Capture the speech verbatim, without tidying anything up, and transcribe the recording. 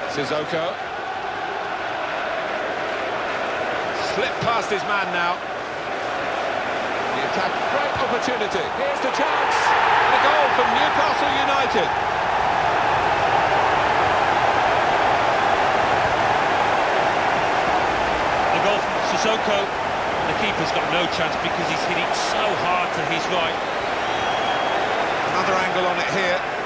Sissoko. Slipped past his man now. The attack, great opportunity. Here's the chance. And a goal from Newcastle United. The goal from Sissoko. The keeper's got no chance because he's hitting so hard to his right. Another angle on it here.